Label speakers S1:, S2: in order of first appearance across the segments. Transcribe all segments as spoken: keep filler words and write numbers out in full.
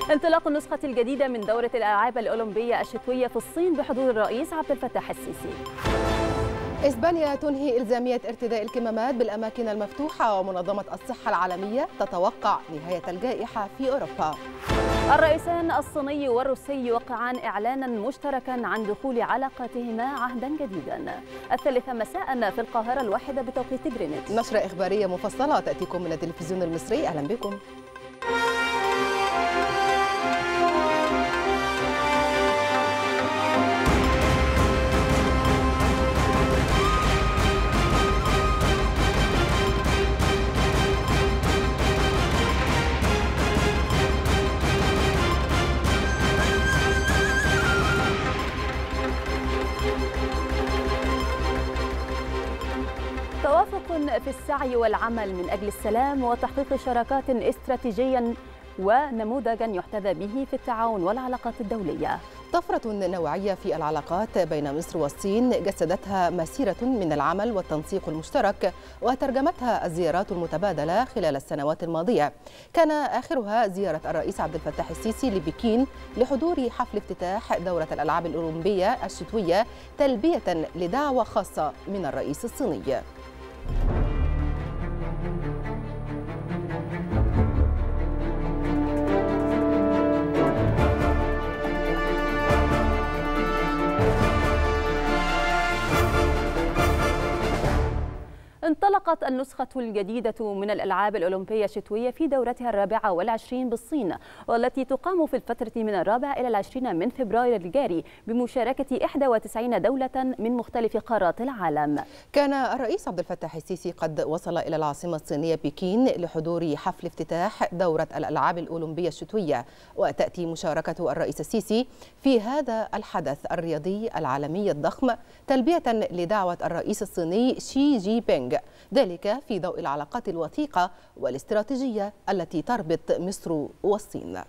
S1: انطلاق النسخة الجديدة من دورة الألعاب الأولمبية الشتوية في الصين بحضور الرئيس عبد الفتاح السيسي.
S2: إسبانيا تنهي إلزامية ارتداء الكمامات بالأماكن المفتوحة، ومنظمة الصحة العالمية تتوقع نهاية الجائحة في أوروبا.
S1: الرئيسان الصيني والروسي يوقعان إعلانا مشتركا عن دخول علاقاتهما عهدا جديدا. الثالثة مساء في القاهرة، الواحدة بتوقيت جرينتش.
S2: نشرة إخبارية مفصلة تأتيكم من التلفزيون المصري. أهلا بكم.
S1: توافق في السعي والعمل من أجل السلام وتحقيق شراكات استراتيجية ونموذجا يحتذى به في التعاون والعلاقات الدولية.
S2: طفرة نوعية في العلاقات بين مصر والصين جسدتها مسيرة من العمل والتنسيق المشترك وترجمتها الزيارات المتبادلة خلال السنوات الماضية. كان آخرها زيارة الرئيس عبد الفتاح السيسي لبكين لحضور حفل افتتاح دورة الألعاب الأولمبية الشتوية تلبية لدعوة خاصة من الرئيس الصيني.
S1: انطلقت النسخة الجديدة من الألعاب الأولمبية الشتوية في دورتها الرابعة والعشرين بالصين، والتي تقام في الفترة من الرابع إلى العشرين من فبراير الجاري بمشاركة إحدى وتسعين دولة من مختلف قارات العالم.
S2: كان الرئيس عبد الفتاح السيسي قد وصل إلى العاصمة الصينية بكين لحضور حفل افتتاح دورة الألعاب الأولمبية الشتوية، وتأتي مشاركة الرئيس السيسي في هذا الحدث الرياضي العالمي الضخم تلبية لدعوة الرئيس الصيني شي جي بينغ، ذلك في ضوء العلاقات الوثيقة والاستراتيجية التي تربط مصر والصين.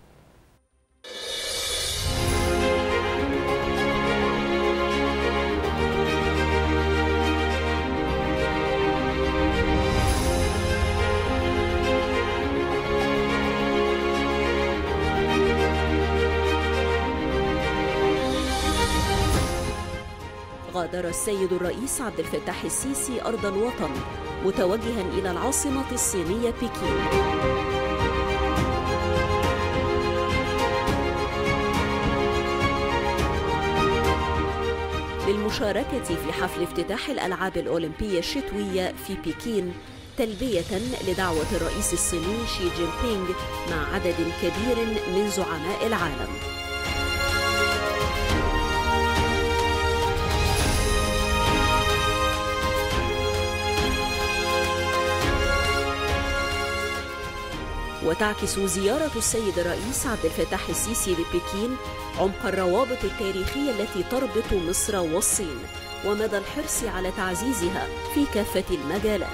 S3: غادر السيد الرئيس عبد الفتاح السيسي أرض الوطن متوجها إلى العاصمة الصينية بكين. للمشاركة في حفل افتتاح الألعاب الأولمبية الشتوية في بكين تلبية لدعوة الرئيس الصيني شي جين بينغ مع عدد كبير من زعماء العالم. وتعكس زيارة السيد الرئيس عبد الفتاح السيسي لبكين عمق الروابط التاريخية التي تربط مصر والصين ومدى الحرص على تعزيزها في كافة المجالات،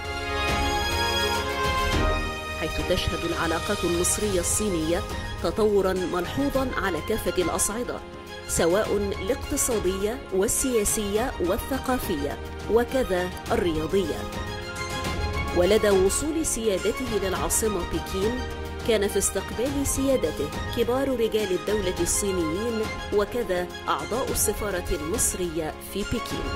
S3: حيث تشهد العلاقات المصرية الصينية تطوراً ملحوظاً على كافة الأصعدة، سواء الاقتصادية والسياسية والثقافية وكذا الرياضية. ولدى وصول سيادته للعاصمة بكين كان في استقبال سيادته كبار رجال الدولة الصينيين وكذا أعضاء السفارة المصرية في بكين.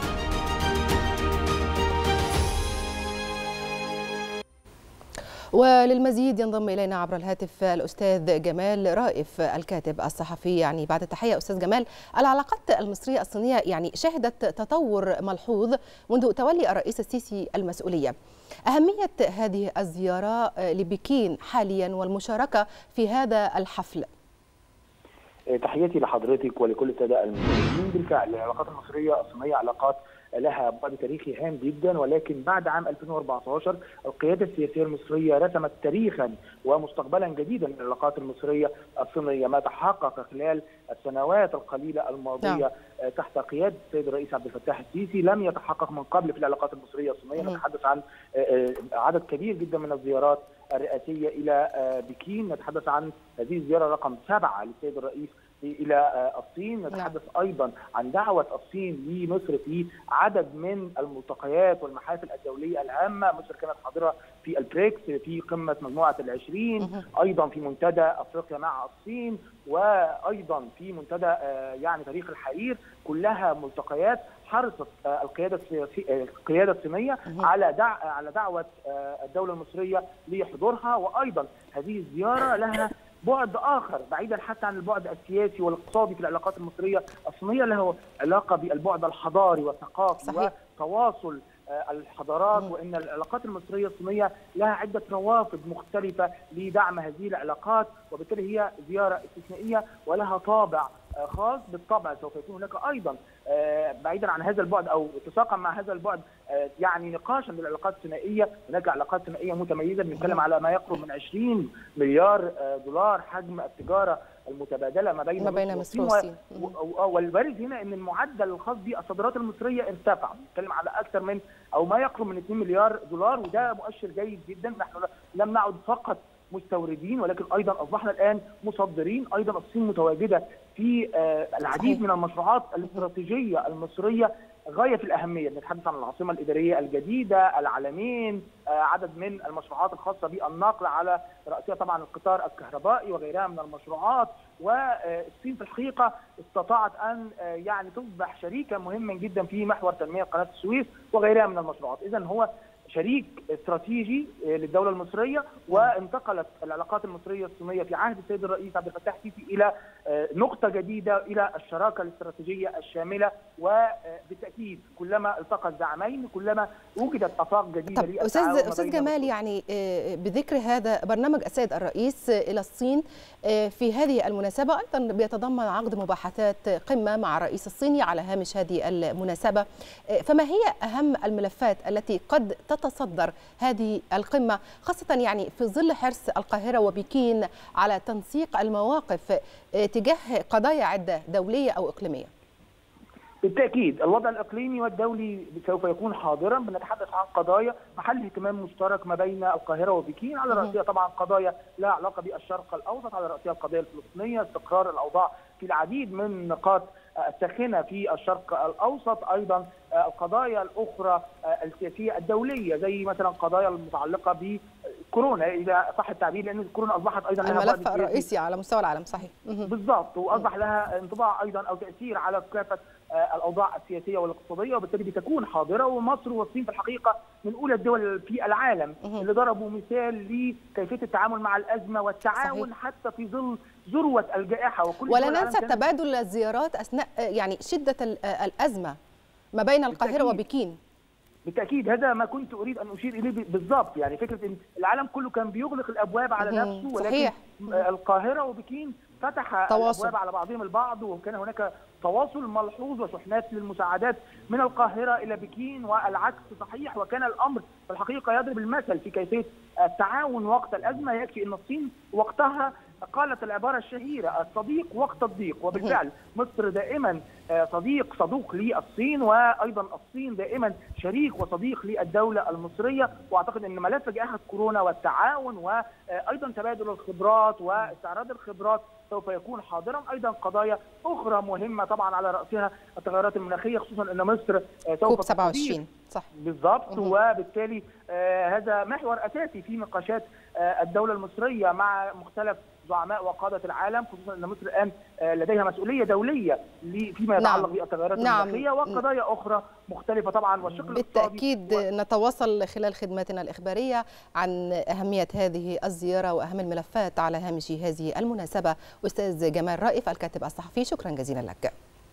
S2: وللمزيد ينضم إلينا عبر الهاتف الأستاذ جمال رائف الكاتب الصحفي. يعني بعد التحية أستاذ جمال، العلاقات المصرية الصينية يعني شهدت تطور ملحوظ منذ تولي الرئيس السيسي المسؤولية. أهمية هذه الزيارة لبكين حاليا والمشاركة في هذا الحفل.
S4: تحياتي لحضرتك ولكل السادة المشاهدين. بالفعل العلاقات المصرية الصينية علاقات لها بعد تاريخي هام جدا، ولكن بعد عام ألفين وأربعة عشر القيادة السياسية المصرية رسمت تاريخا ومستقبلا جديدا للعلاقات المصرية الصينية. ما تحقق خلال السنوات القليلة الماضية نعم. تحت قيادة السيد الرئيس عبد الفتاح السيسي لم يتحقق من قبل في العلاقات المصرية الصينية. نتحدث عن عدد كبير جدا من الزيارات الرئاسية إلى بكين، نتحدث عن هذه الزيارة رقم سبعة للسيد الرئيس الى الصين. نتحدث ايضا عن دعوه الصين لمصر في عدد من الملتقيات والمحافل الدوليه الهامه. مصر كانت حاضره في البريكس في قمه مجموعه العشرين، ايضا في منتدى افريقيا مع الصين، وايضا في منتدى يعني تاريخ الحرير. كلها ملتقيات حرصت القياده السياسيه القياده الصينيه على دع على دعوه الدوله المصريه لحضورها. وايضا هذه الزياره لها بعد اخر بعيدا حتى عن البعد السياسي والاقتصادي في العلاقات المصريه الصينيه، له علاقه بالبعد الحضاري والثقافي. صحيح. وتواصل الحضارات، وان العلاقات المصريه الصينيه لها عده روافد مختلفه لدعم هذه العلاقات، وبالتالي هي زياره استثنائيه ولها طابع خاص. بالطبع سوف يكون هناك ايضا بعيدا عن هذا البعد او اتساقا مع هذا البعد يعني نقاشا للعلاقات الثنائيه. هناك علاقات ثنائيه متميزه، بنتكلم على ما يقرب من عشرين مليار دولار حجم التجاره المتبادله ما بين
S2: ما بين مصر والصين.
S4: والبارز هنا ان المعدل الخاص بالصادرات المصريه ارتفع، بنتكلم على اكثر من او ما يقرب من اثنين مليار دولار، وده مؤشر جيد جدا. نحن لم نعد فقط مستوردين ولكن ايضا اصبحنا الان مصدرين. ايضا الصين متواجده في العديد من المشروعات الاستراتيجيه المصريه غايه في الاهميه. بنتحدث عن العاصمه الاداريه الجديده، العلمين، عدد من المشروعات الخاصه بالنقل على راسها طبعا القطار الكهربائي وغيرها من المشروعات. والصين في الحقيقه استطاعت ان يعني تصبح شريكا مهما جدا في محور تنميه قناه السويس وغيرها من المشروعات. اذا هو شريك استراتيجي للدوله المصريه، وانتقلت العلاقات المصريه الصينيه في عهد السيد الرئيس عبد الفتاح السيسي الى نقطه جديده، الى الشراكه الاستراتيجيه الشامله. وبالتاكيد كلما التقى الزعمين كلما وجدت افاق جديده
S2: للتعاون. استاذ استاذ جمال، يعني بذكر هذا برنامج السيد الرئيس الى الصين في هذه المناسبه ايضا بيتضمن عقد مباحثات قمه مع الرئيس الصيني على هامش هذه المناسبه، فما هي اهم الملفات التي قد تتصدر هذه القمة، خاصة يعني في ظل حرص القاهرة وبكين على تنسيق المواقف تجاه قضايا عدة دولية أو إقليمية؟
S4: بالتأكيد الوضع الإقليمي والدولي سوف يكون حاضرا. بنتحدث عن قضايا محل اهتمام مشترك ما بين القاهرة وبكين، على رأسها طبعا قضايا لها علاقة بالشرق الأوسط، على رأسها القضية الفلسطينية، استقرار الأوضاع في العديد من النقاط الساخنة في الشرق الأوسط، أيضا القضايا الأخرى السياسية الدولية زي مثلا القضايا المتعلقة بكورونا إذا صح التعبير، لأن الكورونا أصبحت أيضا لها
S2: الملف الرئيسي على مستوى العالم. صحيح
S4: بالضبط، وأصبح لها انطباع أيضا أو تأثير على كافة الأوضاع السياسية والاقتصادية، وبالتالي بتكون حاضرة. ومصر والصين في الحقيقة من أولى الدول في العالم اللي ضربوا مثال لكيفية التعامل مع الأزمة والتعاون. صحيح. حتى في ظل ذروة الجائحة. وكل
S2: ولا ننسى تبادل الزيارات أثناء يعني شدة الأزمة ما بين القاهرة وبكين.
S4: بالتأكيد هذا ما كنت أريد أن أشير إليه بالضبط، يعني فكرة أن العالم كله كان بيغلق الأبواب على نفسه، ولكن صحيح. القاهرة وبكين فتح تواصل. الأبواب على بعضهم البعض، وكان هناك تواصل ملحوظ وشحنات للمساعدات من القاهرة إلى بكين والعكس صحيح. وكان الأمر في الحقيقة يضرب المثل في كيفية التعاون وقت الأزمة. يكفي أن الصين وقتها قالت العبارة الشهيرة الصديق وقت الضيق، وبالفعل مصر دائما صديق صدوق للصين، وأيضا الصين دائما شريك وصديق للدولة المصرية. وأعتقد أن ملف جائحة كورونا والتعاون وأيضا تبادل الخبرات واستعراض الخبرات سوف يكون حاضرا. أيضا قضايا أخرى مهمة طبعا على رأسها التغيرات المناخية، خصوصا أن مصر سوف
S2: سبعة وعشرين صح
S4: بالضبط. وبالتالي آه هذا محور أساسي في نقاشات آه الدولة المصرية مع مختلف زعماء وقادة العالم، خصوصا أن مصر الآن آه لديها مسؤولية دولية فيما يتعلق نعم. بالتغيرات نعم. المناخية وقضايا أخرى مختلفة طبعا. والشق
S2: بالتأكيد و... نتواصل خلال خدماتنا الإخبارية عن أهمية هذه الزيارة وأهم الملفات على هامش هذه المناسبة. أستاذ جمال رائف الكاتب الصحفي، شكرا جزيلا لك.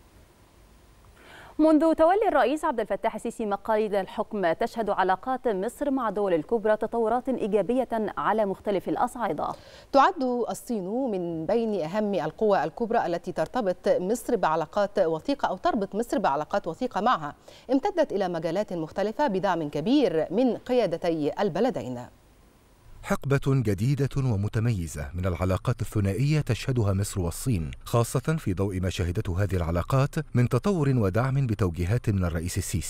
S1: منذ تولي الرئيس عبد الفتاح السيسي مقاليد الحكم تشهد علاقات مصر مع الدول الكبرى تطورات إيجابية على مختلف الأصعدة.
S2: تعد الصين من بين أهم القوى الكبرى التي ترتبط مصر بعلاقات وثيقة أو تربط مصر بعلاقات وثيقة معها، امتدت إلى مجالات مختلفة بدعم كبير من قيادتي البلدين.
S5: حقبة جديدة ومتميزة من العلاقات الثنائية تشهدها مصر والصين، خاصة في ضوء ما شهدته هذه العلاقات من تطور ودعم بتوجيهات من الرئيس السيسي.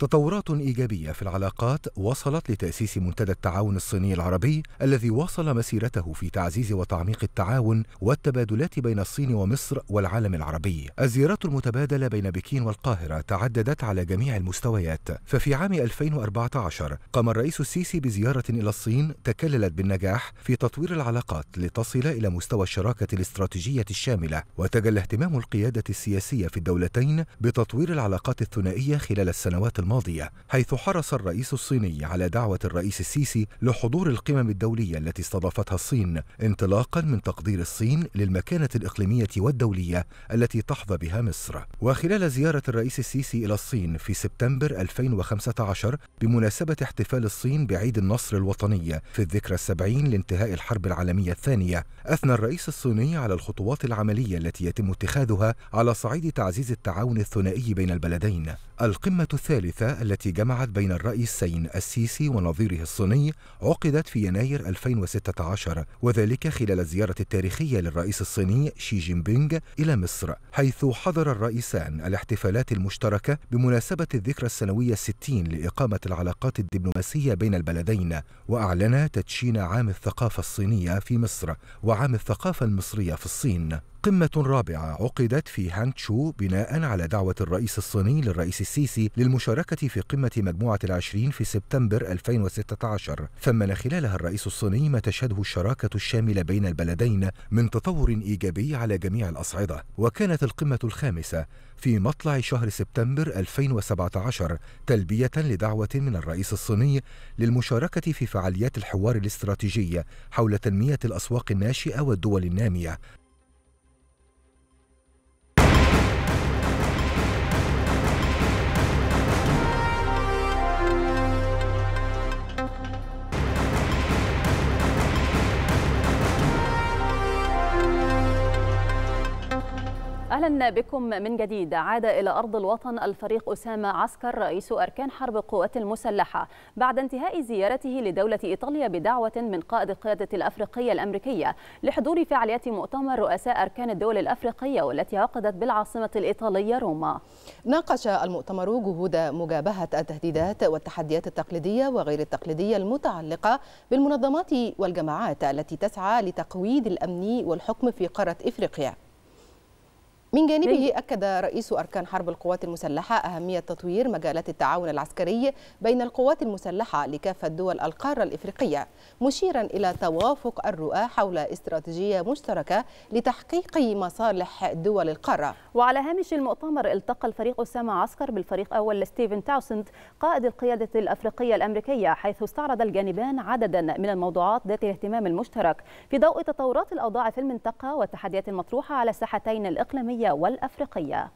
S5: تطورات إيجابية في العلاقات وصلت لتأسيس منتدى التعاون الصيني العربي الذي واصل مسيرته في تعزيز وتعميق التعاون والتبادلات بين الصين ومصر والعالم العربي. الزيارات المتبادلة بين بكين والقاهرة تعددت على جميع المستويات، ففي عام ألفين وأربعة عشر قام الرئيس السيسي بزيارة إلى الصين تكللت بالنجاح في تطوير العلاقات لتصل إلى مستوى الشراكة الاستراتيجية الشاملة، وتجلى اهتمام القيادة السياسية في الدولتين بتطوير العلاقات الثنائية خلال السنوات الماضية، حيث حرص الرئيس الصيني على دعوة الرئيس السيسي لحضور القمم الدولية التي استضافتها الصين، انطلاقا من تقدير الصين للمكانة الإقليمية والدولية التي تحظى بها مصر. وخلال زيارة الرئيس السيسي إلى الصين في سبتمبر ألفين وخمسة عشر بمناسبة احتفال الصين بعيد النصر الوطني في الذكرى السبعين لانتهاء الحرب العالمية الثانية، أثنى الرئيس الصيني على الخطوات العملية التي يتم اتخاذها على صعيد تعزيز التعاون الثنائي بين البلدين. القمة الثالثة التي جمعت بين الرئيسين السيسي ونظيره الصيني عقدت في يناير ألفين وستة عشر، وذلك خلال الزيارة التاريخية للرئيس الصيني شي جين بينغ إلى مصر، حيث حضر الرئيسان الاحتفالات المشتركة بمناسبة الذكرى السنوية الستين لإقامة العلاقات الدبلوماسية بين البلدين، وأعلن تدشين عام الثقافة الصينية في مصر وعام الثقافة المصرية في الصين. قمة رابعة عقدت في هانغشو بناء على دعوة الرئيس الصيني للرئيس السيسي للمشاركة في قمة مجموعة العشرين في سبتمبر ألفين وستة عشر، ثمن خلالها الرئيس الصيني ما تشهده الشراكة الشاملة بين البلدين من تطور إيجابي على جميع الأصعدة. وكانت القمة الخامسة في مطلع شهر سبتمبر ألفين وسبعة عشر تلبية لدعوة من الرئيس الصيني للمشاركة في فعاليات الحوار الاستراتيجي حول تنمية الأسواق الناشئة والدول النامية.
S1: أهلا بكم من جديد. عاد إلى أرض الوطن الفريق أسامة عسكر رئيس أركان حرب القوات المسلحة بعد انتهاء زيارته لدولة إيطاليا بدعوة من قائد القيادة الأفريقية الأمريكية لحضور فعاليات مؤتمر رؤساء أركان الدول الأفريقية والتي عقدت بالعاصمة الإيطالية روما.
S2: ناقش المؤتمر جهود مجابهة التهديدات والتحديات التقليدية وغير التقليدية المتعلقة بالمنظمات والجماعات التي تسعى لتقويض الأمن والحكم في قارة إفريقيا. من جانبه أكد رئيس أركان حرب القوات المسلحة أهمية تطوير مجالات التعاون العسكري بين القوات المسلحة لكافة دول القارة الإفريقية، مشيرا إلى توافق الرؤى حول استراتيجية مشتركة لتحقيق مصالح دول القارة.
S1: وعلى هامش المؤتمر التقى الفريق أسامة عسكر بالفريق أول ستيفن تاوسند قائد القيادة الأفريقية الأمريكية، حيث استعرض الجانبان عددا من الموضوعات ذات الاهتمام المشترك في ضوء تطورات الأوضاع في المنطقة والتحديات المطروحة على الساحتين الإقليمية والأفريقية.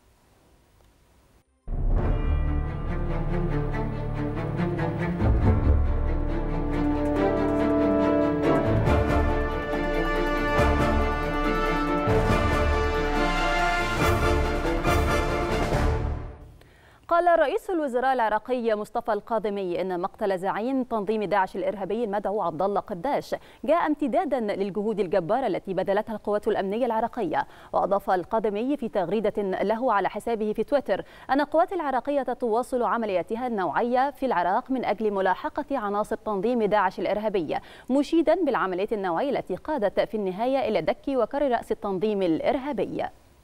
S1: قال رئيس الوزراء العراقي مصطفى القادمي إن مقتل زعيم تنظيم داعش الإرهابي المدعو عبد الله قداش جاء امتدادا للجهود الجبارة التي بذلتها القوات الأمنية العراقية. وأضاف القادمي في تغريدة له على حسابه في تويتر أن القوات العراقية تواصل عملياتها النوعية في العراق من أجل ملاحقة عناصر تنظيم داعش الإرهابي، مشيدا بالعملية النوعية التي قادت في النهاية إلى دك وكر رأس التنظيم الإرهابي.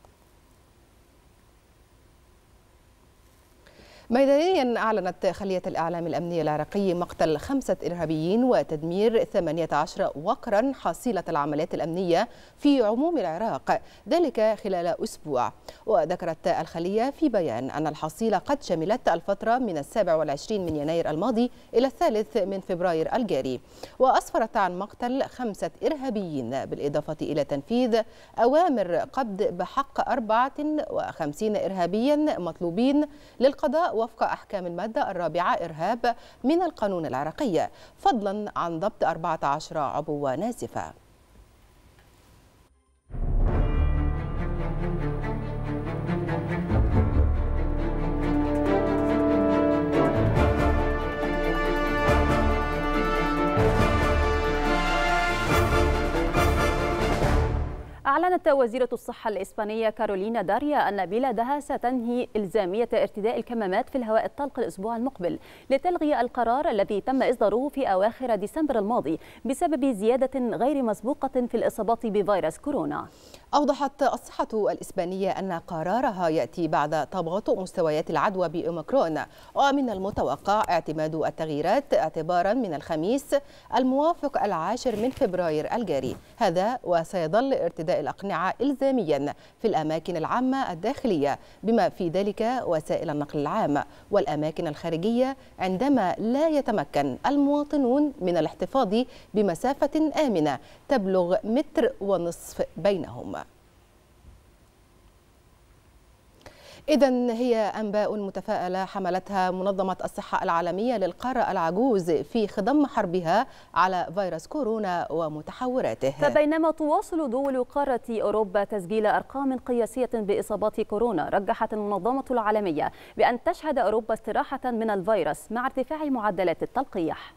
S2: ميدانيا أعلنت خلية الإعلام الأمنية العراقي مقتل خمسة إرهابيين وتدمير ثمانية عشر وقرا حصيلة العمليات الأمنية في عموم العراق، ذلك خلال أسبوع. وذكرت الخلية في بيان أن الحصيلة قد شملت الفترة من السابع والعشرين من يناير الماضي إلى الثالث من فبراير الجاري، وأسفرت عن مقتل خمسة إرهابيين بالإضافة إلى تنفيذ أوامر قبض بحق أربعة وخمسين إرهابيا مطلوبين للقضاء وفق أحكام المادة الرابعة إرهاب من القانون العراقي، فضلا عن ضبط أربعة عشر عبوة ناسفة.
S1: أعلن أعلنت وزيرة الصحة الإسبانية كارولينا داريا أن بلادها ستنهي إلزامية ارتداء الكمامات في الهواء الطلق الأسبوع المقبل لتلغي القرار الذي تم إصداره في أواخر ديسمبر الماضي بسبب زيادة غير مسبوقة في الإصابات بفيروس كورونا.
S2: أوضحت الصحة الإسبانية أن قرارها يأتي بعد تباطؤ مستويات العدوى بأوميكرون، ومن المتوقع اعتماد التغييرات اعتبارا من الخميس الموافق العاشر من فبراير الجاري. هذا وسيظل ارتداء الأقنعة إلزاميا في الأماكن العامة الداخلية بما في ذلك وسائل النقل العام والأماكن الخارجية عندما لا يتمكن المواطنون من الاحتفاظ بمسافة آمنة تبلغ متر ونصف بينهم. إذن هي أنباء متفائلة حملتها منظمة الصحة العالمية للقارة العجوز في خضم حربها على فيروس كورونا ومتحوراته.
S1: فبينما تواصل دول قارة أوروبا تسجيل أرقام قياسية بإصابات كورونا، رجحت المنظمة العالمية بأن تشهد أوروبا استراحة من الفيروس مع ارتفاع معدلات التلقيح.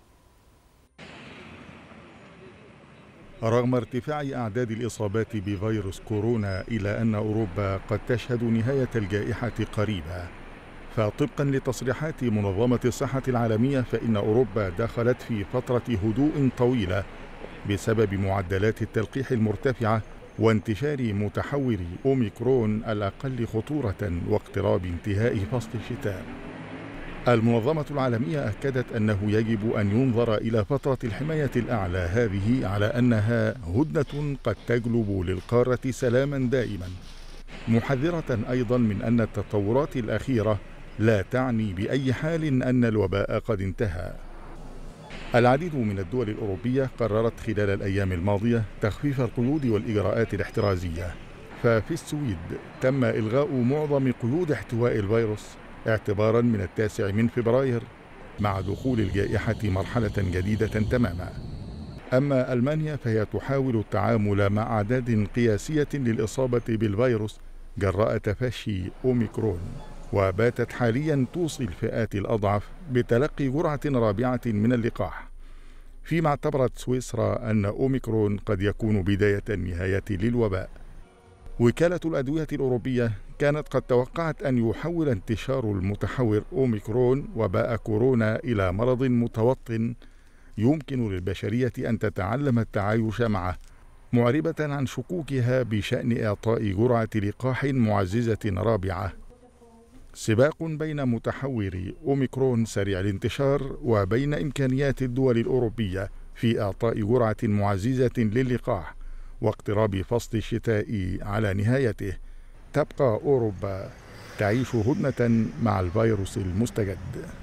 S6: رغم ارتفاع أعداد الإصابات بفيروس كورونا إلى أن أوروبا قد تشهد نهاية الجائحة قريبا، فطبقا لتصريحات منظمة الصحة العالمية فإن أوروبا دخلت في فترة هدوء طويلة بسبب معدلات التلقيح المرتفعة وانتشار متحور أوميكرون الأقل خطورة واقتراب انتهاء فصل الشتاء. المنظمة العالمية أكدت أنه يجب أن ينظر إلى فترة الحماية الأعلى هذه على أنها هدنة قد تجلب للقارة سلاما دائما، محذرة أيضا من أن التطورات الأخيرة لا تعني بأي حال أن الوباء قد انتهى. العديد من الدول الأوروبية قررت خلال الأيام الماضية تخفيف القيود والإجراءات الاحترازية، ففي السويد تم إلغاء معظم قيود احتواء الفيروس اعتبارا من التاسع من فبراير مع دخول الجائحة مرحلة جديدة تماما. أما ألمانيا فهي تحاول التعامل مع أعداد قياسية للإصابة بالفيروس جراء تفشي أوميكرون، وباتت حاليا توصي الفئات الأضعف بتلقي جرعة رابعة من اللقاح، فيما اعتبرت سويسرا أن أوميكرون قد يكون بداية النهاية للوباء. وكالة الأدوية الأوروبية كانت قد توقعت أن يحول انتشار المتحور أوميكرون وباء كورونا إلى مرض متوطن يمكن للبشرية أن تتعلم التعايش معه، معربة عن شكوكها بشأن إعطاء جرعة لقاح معززة رابعة. سباق بين متحور أوميكرون سريع الانتشار وبين إمكانيات الدول الأوروبية في إعطاء جرعة معززة للقاح واقتراب فصل الشتاء على نهايته، تبقى أوروبا تعيش هدنة مع الفيروس المستجد.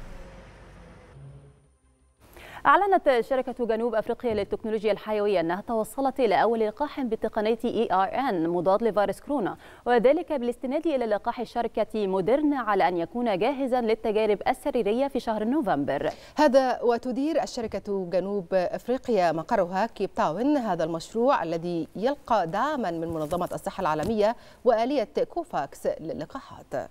S1: أعلنت شركة جنوب أفريقيا للتكنولوجيا الحيوية أنها توصلت إلى أول لقاح بتقنية إي آر إن مضاد لفيروس كورونا، وذلك بالاستناد إلى لقاح شركة موديرنا على أن يكون جاهزا للتجارب السريرية في شهر نوفمبر.
S2: هذا وتدير الشركة جنوب أفريقيا مقرها كيب تاون هذا المشروع الذي يلقى دعما من منظمة الصحة العالمية وآلية كوفاكس للقاحات.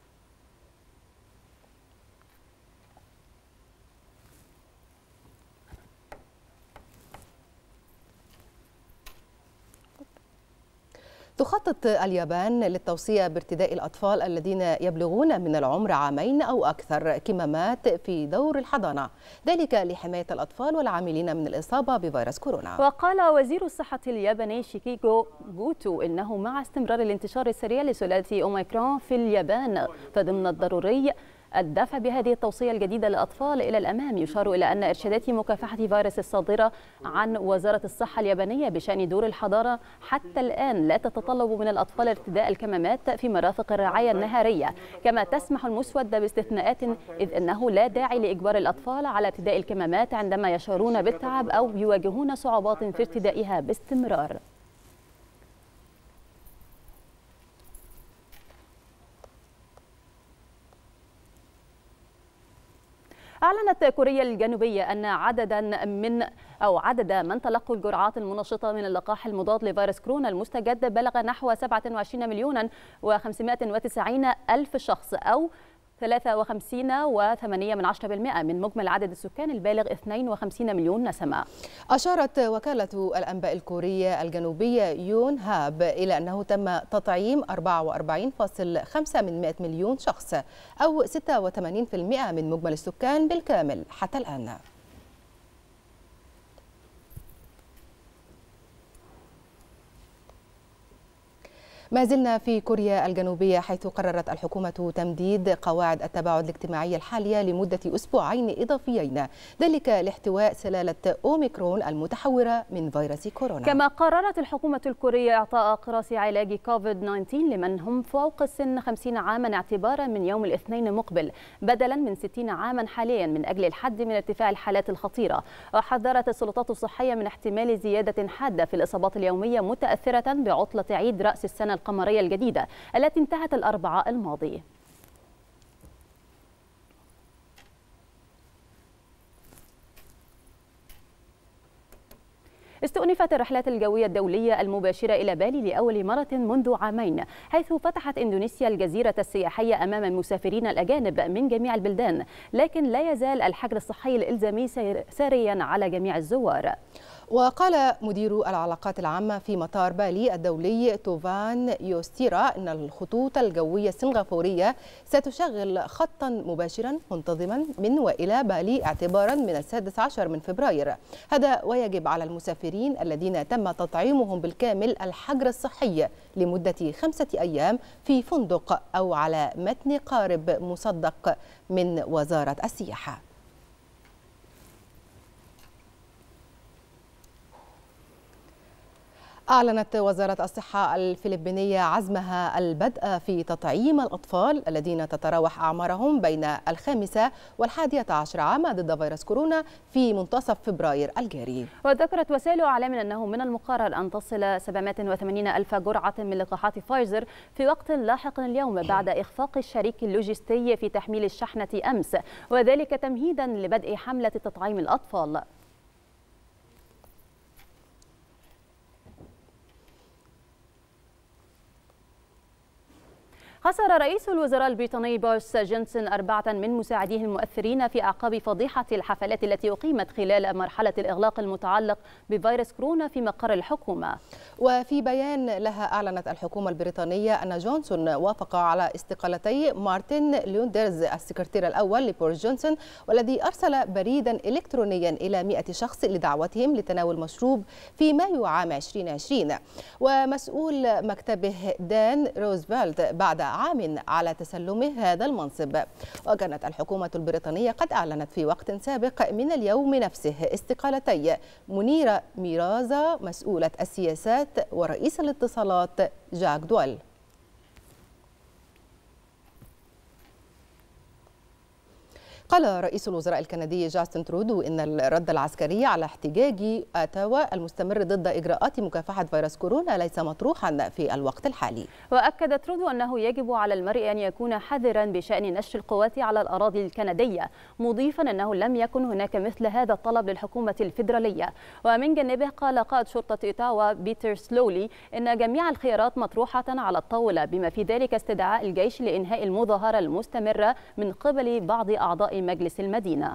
S2: تخطط اليابان للتوصية بارتداء الأطفال الذين يبلغون من العمر عامين أو أكثر كمامات في دور الحضانة، ذلك لحماية الأطفال والعاملين من الإصابة بفيروس كورونا.
S1: وقال وزير الصحة الياباني شيكيغو غوتو إنه مع استمرار الانتشار السريع لسلالة أوميكرون في اليابان فضمن الضروري الدفع بهذه التوصية الجديدة للأطفال إلى الأمام. يشار إلى أن إرشادات مكافحة فيروس الصادرة عن وزارة الصحة اليابانية بشأن دور الحضانة حتى الآن لا تتطلب من الأطفال ارتداء الكمامات في مرافق الرعاية النهارية، كما تسمح المسودة باستثناءات، إذ أنه لا داعي لإجبار الأطفال على ارتداء الكمامات عندما يشعرون بالتعب أو يواجهون صعوبات في ارتدائها باستمرار. أعلنت كوريا الجنوبية أن عددا من أو عدد من تلقوا الجرعات المنشطة من اللقاح المضاد لفيروس كورونا المستجد بلغ نحو سبعة وعشرين مليون وخمسمائة وتسعين ألف شخص، أو ثلاثة وخمسين فاصلة ثمانية بالمئة من مجمل عدد السكان البالغ اثنين وخمسين مليون نسمة.
S2: أشارت وكالة الأنباء الكورية الجنوبية يون هاب إلى أنه تم تطعيم أربعة وأربعين فاصلة خمسة مليون شخص أو ستة وثمانين بالمئة من مجمل السكان بالكامل حتى الآن. ما زلنا في كوريا الجنوبية، حيث قررت الحكومة تمديد قواعد التباعد الاجتماعي الحالية لمدة أسبوعين إضافيين، ذلك لاحتواء سلالة أوميكرون المتحورة من فيروس كورونا.
S1: كما قررت الحكومة الكورية إعطاء أقراص علاج كوفيد تسعة عشر لمن هم فوق السن خمسين عاما اعتبارا من يوم الاثنين مقبل، بدلا من ستين عاما حاليا، من أجل الحد من ارتفاع الحالات الخطيرة. وحذرت السلطات الصحية من احتمال زيادة حادة في الإصابات اليومية متأثرة بعطلة عيد رأس السنة القمرية الجديدة التي انتهت الأربعاء الماضي. استؤنفت الرحلات الجوية الدولية المباشرة إلى بالي لأول مرة منذ عامين، حيث فتحت إندونيسيا الجزيرة السياحية أمام المسافرين الأجانب من جميع البلدان، لكن لا يزال الحجر الصحي الإلزامي ساريا على جميع الزوار.
S2: وقال مدير العلاقات العامة في مطار بالي الدولي توفان يوستيرا أن الخطوط الجوية السنغافورية ستشغل خطا مباشرا منتظما من وإلى بالي اعتبارا من السادس عشر من فبراير، هذا ويجب على المسافرين الذين تم تطعيمهم بالكامل الحجر الصحي لمدة خمسة أيام في فندق أو على متن قارب مصدق من وزارة السياحة. أعلنت وزارة الصحة الفلبينية عزمها البدء في تطعيم الأطفال الذين تتراوح أعمارهم بين الخامسة والحادية عشر عاما ضد فيروس كورونا في منتصف فبراير الجاري.
S1: وذكرت وسائل إعلام أنه من المقرر أن تصل سبعمائة وثمانين ألف جرعة من لقاحات فايزر في وقت لاحق اليوم بعد إخفاق الشريك اللوجستي في تحميل الشحنة أمس، وذلك تمهيدا لبدء حملة تطعيم الأطفال. حصر رئيس الوزراء البريطاني بوريس جونسون أربعة من مساعديه المؤثرين في أعقاب فضيحة الحفلات التي أقيمت خلال مرحلة الإغلاق المتعلق بفيروس كورونا في مقر الحكومة.
S2: وفي بيان لها أعلنت الحكومة البريطانية أن جونسون وافق على استقالتي مارتن لوندرز السكرتير الأول لبوريس جونسون، والذي أرسل بريدا إلكترونيا إلى مئة شخص لدعوتهم لتناول مشروب في مايو عام ألفين وعشرين. ومسؤول مكتبه دان روزفلت بعد عام على تسلمه هذا المنصب. وكانت الحكومة البريطانية قد أعلنت في وقت سابق من اليوم نفسه استقالتي منيرة ميرازا مسؤولة السياسات ورئيس الاتصالات جاك دوال. قال رئيس الوزراء الكندي جاستن ترودو إن الرد العسكري على احتجاج أوتاوا المستمر ضد إجراءات مكافحة فيروس كورونا ليس مطروحا في الوقت الحالي.
S1: وأكد ترودو أنه يجب على المرء أن يكون حذرا بشأن نشر القوات على الأراضي الكندية، مضيفا أنه لم يكن هناك مثل هذا الطلب للحكومة الفيدرالية. ومن جانبه قال قائد شرطة أوتاوا بيتر سلولي إن جميع الخيارات مطروحة على الطاولة، بما في ذلك استدعاء الجيش لإنهاء المظاهرة المستمرة من قبل بعض أعضاء مجلس المدينة.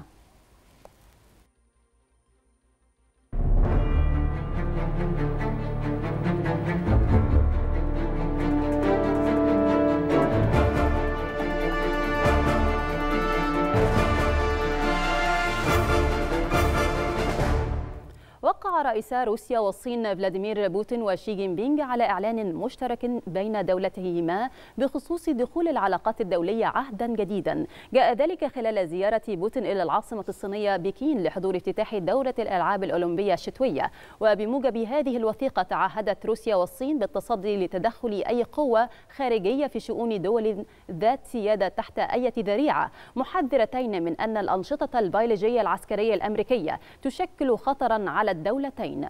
S1: وقع رئيسا روسيا والصين فلاديمير بوتين وشي جين بينغ على إعلان مشترك بين دولتيهما بخصوص دخول العلاقات الدولية عهدا جديدا. جاء ذلك خلال زيارة بوتين إلى العاصمة الصينية بكين لحضور افتتاح دورة الألعاب الأولمبية الشتوية. وبموجب هذه الوثيقة تعهدت روسيا والصين بالتصدي لتدخل أي قوة خارجية في شؤون دول ذات سيادة تحت أي ذريعة، محذرتين من أن الأنشطة البيولوجية العسكرية الأمريكية تشكل خطرا على الدولتين.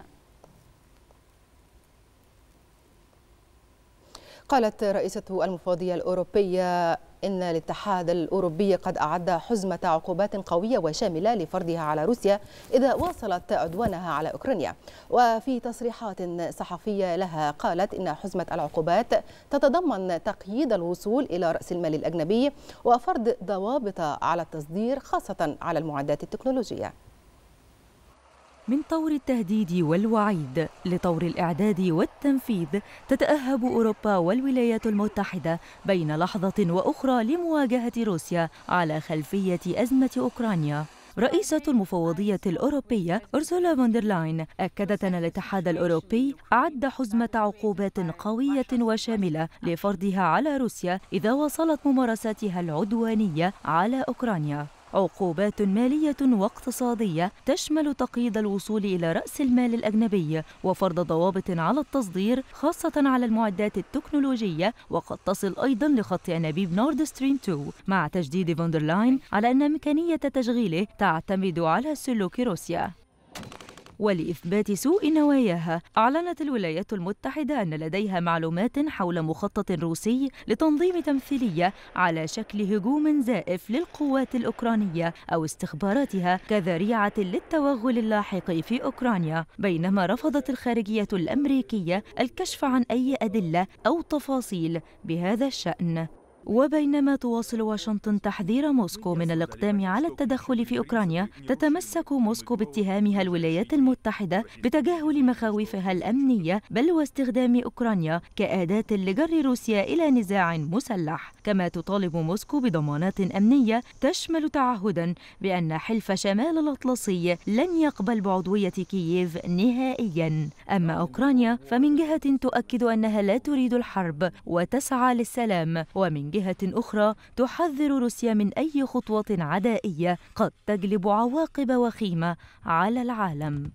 S2: قالت رئيسة المفوضية الأوروبية إن الاتحاد الأوروبي قد أعد حزمة عقوبات قوية وشاملة لفرضها على روسيا إذا واصلت عدوانها على أوكرانيا. وفي تصريحات صحفية لها قالت إن حزمة العقوبات تتضمن تقييد الوصول إلى رأس المال الأجنبي وفرض ضوابط على التصدير خاصة على المعدات التكنولوجية.
S7: من طور التهديد والوعيد لطور الإعداد والتنفيذ، تتأهب أوروبا والولايات المتحدة بين لحظة وأخرى لمواجهة روسيا على خلفية أزمة أوكرانيا. رئيسة المفوضية الأوروبية أرسولا فون دير لاين أكدت أن الاتحاد الأوروبي أعد حزمة عقوبات قوية وشاملة لفرضها على روسيا إذا واصلت ممارساتها العدوانية على أوكرانيا. عقوبات مالية واقتصادية تشمل تقييد الوصول إلى رأس المال الأجنبي وفرض ضوابط على التصدير خاصة على المعدات التكنولوجية، وقد تصل أيضا لخط أنابيب نورد ستريم اثنين، مع تجديد فون دير لاين على أن إمكانية تشغيله تعتمد على سلوك روسيا. ولإثبات سوء نواياها، أعلنت الولايات المتحدة أن لديها معلومات حول مخطط روسي لتنظيم تمثيلية على شكل هجوم زائف للقوات الأوكرانية أو استخباراتها كذريعة للتوغل اللاحق في أوكرانيا، بينما رفضت الخارجية الأمريكية الكشف عن أي أدلة أو تفاصيل بهذا الشأن. وبينما تواصل واشنطن تحذير موسكو من الإقدام على التدخل في أوكرانيا، تتمسك موسكو باتهامها الولايات المتحدة بتجاهل مخاوفها الأمنية بل واستخدام أوكرانيا كأداة لجر روسيا إلى نزاع مسلح. كما تطالب موسكو بضمانات أمنية تشمل تعهدا بأن حلف شمال الأطلسي لن يقبل بعضوية كييف نهائيا. أما أوكرانيا فمن جهة تؤكد أنها لا تريد الحرب وتسعى للسلام، ومن جهة أخرى تحذر روسيا من أي خطوة عدائية قد تجلب عواقب وخيمة على العالم.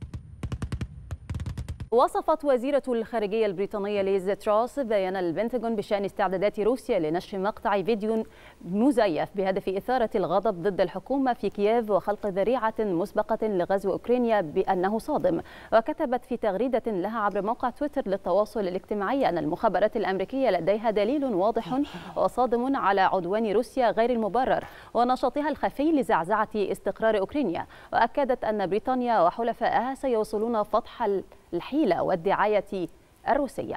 S1: وصفت وزيرة الخارجية البريطانية ليز تراس بيان البنتاغون بشأن استعدادات روسيا لنشر مقطع فيديو مزيف بهدف إثارة الغضب ضد الحكومة في كييف وخلق ذريعة مسبقة لغزو أوكرانيا بأنه صادم. وكتبت في تغريدة لها عبر موقع تويتر للتواصل الاجتماعي أن المخابرات الأمريكية لديها دليل واضح وصادم على عدوان روسيا غير المبرر ونشاطها الخفي لزعزعة استقرار أوكرانيا. وأكدت أن بريطانيا وحلفائها سيواصلون فتح الحيلة والدعاية الروسية.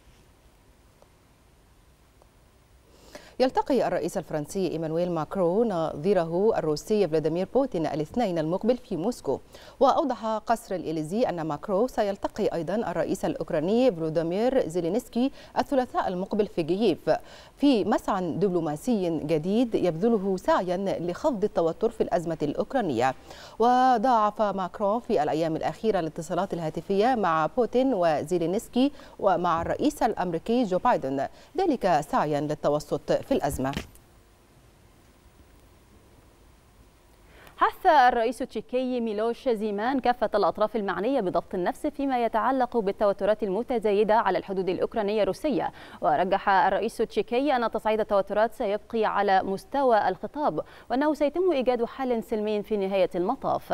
S2: يلتقي الرئيس الفرنسي إيمانويل ماكرون نظيره الروسي فلاديمير بوتين الاثنين المقبل في موسكو. وأوضح قصر الإليزي أن ماكرون سيلتقي أيضا الرئيس الأوكراني فلوديمير زيلينسكي الثلاثاء المقبل في كييف في مسعى دبلوماسي جديد يبذله سعيا لخفض التوتر في الأزمة الأوكرانية. وضاعف ماكرون في الأيام الأخيرة الاتصالات الهاتفية مع بوتين وزيلينسكي ومع الرئيس الأمريكي جو بايدن، ذلك سعيا للتوسط في الأزمة.
S1: حث الرئيس التشيكي ميلوش زيمان كافة الأطراف المعنية بضبط النفس فيما يتعلق بالتوترات المتزايدة على الحدود الأوكرانية الروسية. ورجح الرئيس التشيكي أن تصعيد التوترات سيبقي على مستوى الخطاب وأنه سيتم إيجاد حل سلمي في نهاية المطاف.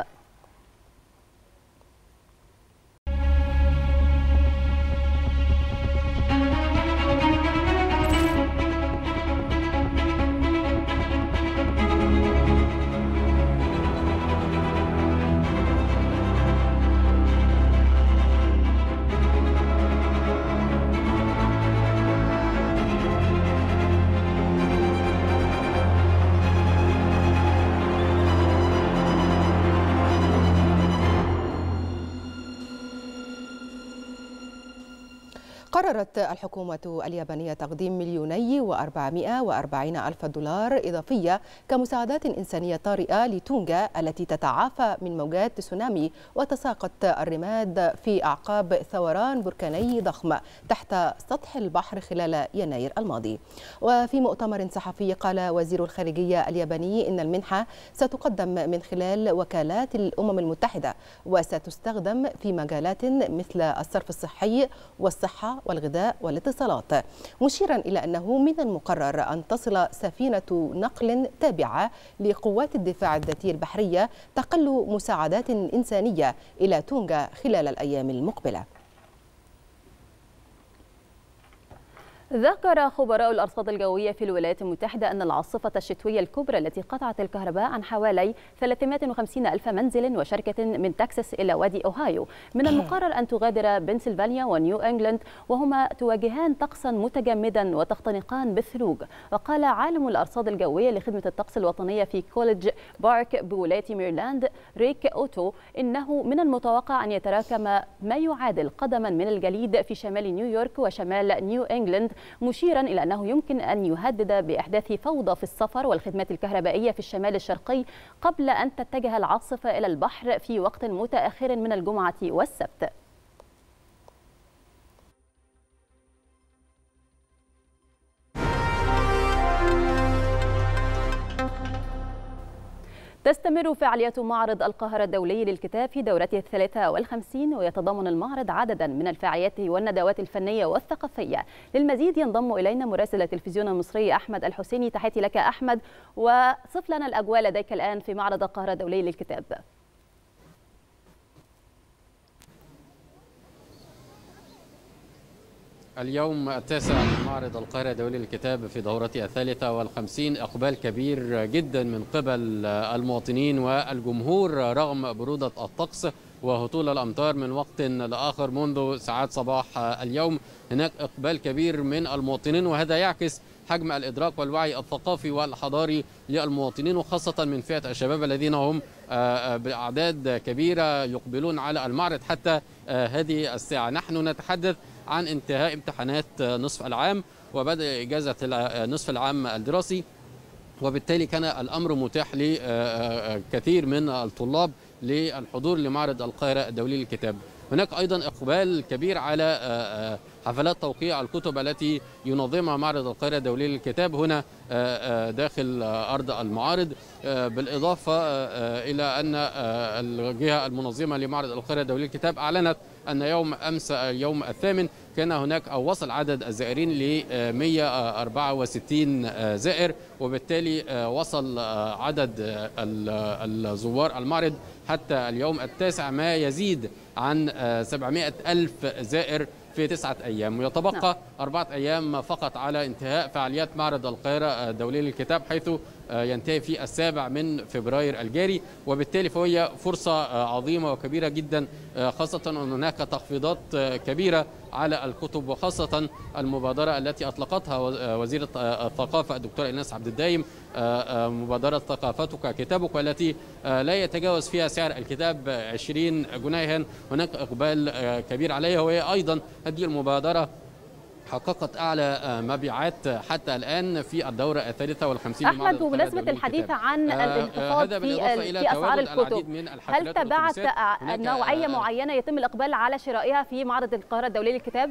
S2: قررت الحكومة اليابانية تقديم مليوني وأربعمائة وأربعين ألف دولار إضافية كمساعدات إنسانية طارئة لتونغا التي تتعافى من موجات تسونامي وتساقط الرماد في أعقاب ثوران بركاني ضخم تحت سطح البحر خلال يناير الماضي. وفي مؤتمر صحفي قال وزير الخارجية الياباني إن المنحة ستقدم من خلال وكالات الأمم المتحدة وستستخدم في مجالات مثل الصرف الصحي والصحة والغذاء والاتصالات، مشيرا إلى أنه من المقرر أن تصل سفينة نقل تابعة لقوات الدفاع الذاتي البحرية تقل مساعدات إنسانية إلى تونغا خلال الأيام المقبلة.
S1: ذكر خبراء الأرصاد الجوية في الولايات المتحدة أن العاصفة الشتوية الكبرى التي قطعت الكهرباء عن حوالي ثلاثمائة وخمسين ألف منزل وشركة من تكساس إلى وادي أوهايو من المقرر أن تغادر بنسلفانيا ونيو إنجلاند، وهما تواجهان طقسا متجمدا وتختنقان بالثلوج. وقال عالم الأرصاد الجوية لخدمة الطقس الوطنية في كوليدج بارك بولاية ميرلاند ريك أوتو إنه من المتوقع أن يتراكم ما يعادل قدما من الجليد في شمال نيويورك وشمال نيو إنجلاند، مشيرا إلى أنه يمكن أن يهدد بإحداث فوضى في السفر والخدمات الكهربائية في الشمال الشرقي قبل أن تتجه العاصفة إلى البحر في وقت متأخر من الجمعة والسبت. تستمر فعاليات معرض القاهرة الدولي للكتاب في دورته الثالثة والخمسين، ويتضمن المعرض عددا من الفعاليات والندوات الفنية والثقافية. للمزيد ينضم إلينا مراسل التلفزيون المصري أحمد الحسيني. تحياتي لك أحمد، وصف لنا الأجواء لديك الآن في معرض القاهرة الدولي للكتاب.
S8: اليوم التاسع من معرض القاهرة الدولي للكتاب في دورته الثالثة والخمسين، إقبال كبير جدا من قبل المواطنين والجمهور رغم برودة الطقس وهطول الأمطار من وقت لآخر منذ ساعات صباح اليوم. هناك إقبال كبير من المواطنين، وهذا يعكس حجم الإدراك والوعي الثقافي والحضاري للمواطنين، وخاصة من فئة الشباب الذين هم بأعداد كبيرة يقبلون على المعرض حتى هذه الساعة. نحن نتحدث عن انتهاء امتحانات نصف العام وبدء إجازة نصف العام الدراسي، وبالتالي كان الأمر متاح لكثير من الطلاب للحضور لمعرض القاهرة الدولي للكتاب. هناك أيضا إقبال كبير على حفلات توقيع الكتب التي ينظمها معرض القاهرة الدولي للكتاب هنا داخل أرض المعارض، بالإضافة إلى أن الجهة المنظمة لمعرض القاهرة الدولي للكتاب أعلنت أن يوم أمس اليوم الثامن كان هناك أو وصل عدد الزائرين ل مئة وأربعة وستين زائر، وبالتالي وصل عدد الزوار المعرض حتى اليوم التاسع ما يزيد عن سبعمائة ألف زائر في تسعة أيام، ويتبقى أربعة أيام فقط على انتهاء فعاليات معرض القاهرة الدولي للكتاب، حيث ينتهي في السابع من فبراير الجاري. وبالتالي فهي فرصة عظيمة وكبيرة جدا، خاصة أن هناك تخفيضات كبيرة على الكتب، وخاصة المبادرة التي أطلقتها وزيرة الثقافة الدكتورة إيناس عبد الدايم، مبادرة ثقافتك كتابك، والتي لا يتجاوز فيها سعر الكتاب عشرين جنيها. هناك إقبال كبير عليها، وهي أيضا هذه المبادرة حققت أعلى مبيعات حتى الآن في الدورة الثالثة والخمسين.
S1: أحمد، بمناسبة الحديث عن الانخفاض في, في أسعار الكتب، هل تبعت نوعية معينة يتم الإقبال على شرائها في معرض القاهرة الدولي للكتاب؟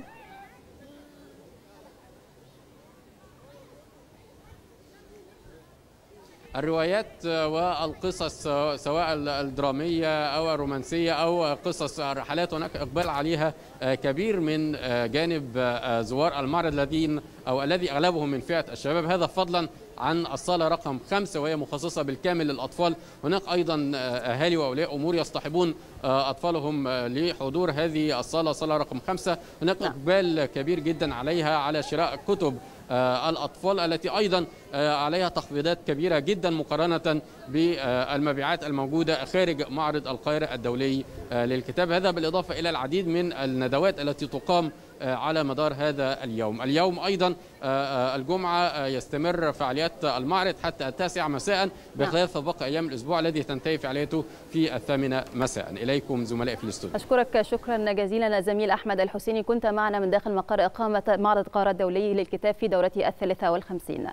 S8: الروايات والقصص سواء الدرامية أو الرومانسية أو قصص الرحلات، هناك إقبال عليها كبير من جانب زوار المعرض الذين أو الذي أغلبهم من فئة الشباب، هذا فضلا عن الصالة رقم خمسة وهي مخصصة بالكامل للأطفال. هناك أيضا أهالي وأولياء أمور يصطحبون أطفالهم لحضور هذه الصالة، صالة رقم خمسة. هناك إقبال كبير جدا عليها على شراء كتب الأطفال التي أيضا عليها تخفيضات كبيرة جدا مقارنة بالمبيعات الموجودة خارج معرض القاهرة الدولي للكتاب. هذا بالإضافة إلى العديد من الندوات التي تقام على مدار هذا اليوم. اليوم أيضا الجمعة يستمر فعاليات المعرض حتى التاسعة مساء بخلاف باقي أيام الأسبوع الذي تنتهي فعاليته في الثامنة مساء. إليكم زملائي في الاستوديو.
S1: أشكرك شكرا جزيلا زميل أحمد الحسيني، كنت معنا من داخل مقر إقامة معرض القاهرة الدولي للكتاب في دورته الثالثة والخمسين.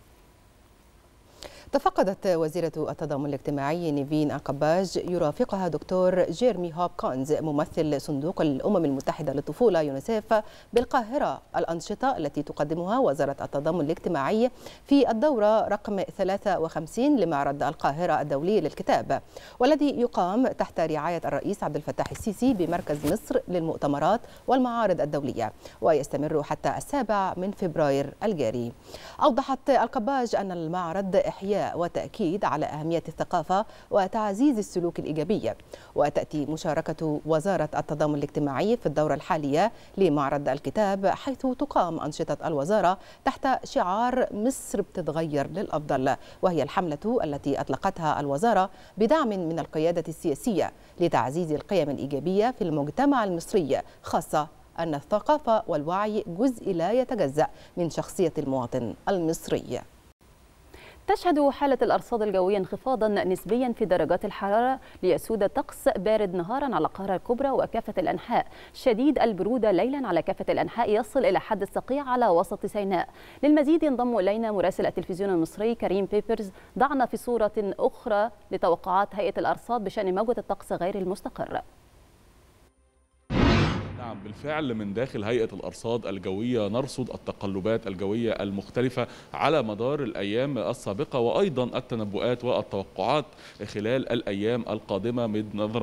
S2: تفقدت وزيرة التضامن الاجتماعي نيفين القباج يرافقها دكتور جيرمي هوبكنز ممثل صندوق الأمم المتحدة للطفولة يونيسيف بالقاهرة الأنشطة التي تقدمها وزارة التضامن الاجتماعي في الدورة رقم ثلاثة وخمسين لمعرض القاهرة الدولي للكتاب، والذي يقام تحت رعاية الرئيس عبد الفتاح السيسي بمركز مصر للمؤتمرات والمعارض الدولية، ويستمر حتى السابع من فبراير الجاري. أوضحت القباج أن المعرض إحياء الأحياء وتأكيد على أهمية الثقافة وتعزيز السلوك الإيجابي. وتأتي مشاركة وزارة التضامن الاجتماعي في الدورة الحالية لمعرض الكتاب، حيث تقام أنشطة الوزارة تحت شعار مصر بتتغير للأفضل، وهي الحملة التي أطلقتها الوزارة بدعم من القيادة السياسية لتعزيز القيم الإيجابية في المجتمع المصري، خاصة أن الثقافة والوعي جزء لا يتجزأ من شخصية المواطن المصري.
S1: تشهد حالة الأرصاد الجوية انخفاضا نسبيا في درجات الحرارة، ليسود طقس بارد نهارا على القاهرة الكبرى وكافة الأنحاء، شديد البرودة ليلا على كافة الأنحاء يصل إلى حد الصقيع على وسط سيناء. للمزيد ينضم إلينا مراسل التلفزيون المصري كريم بيبرز. ضعنا في صورة أخرى لتوقعات هيئة الأرصاد بشأن موجة الطقس غير المستقر.
S9: نعم بالفعل، من داخل هيئة الأرصاد الجوية نرصد التقلبات الجوية المختلفة على مدار الأيام السابقة، وأيضا التنبؤات والتوقعات خلال الأيام القادمة نظرا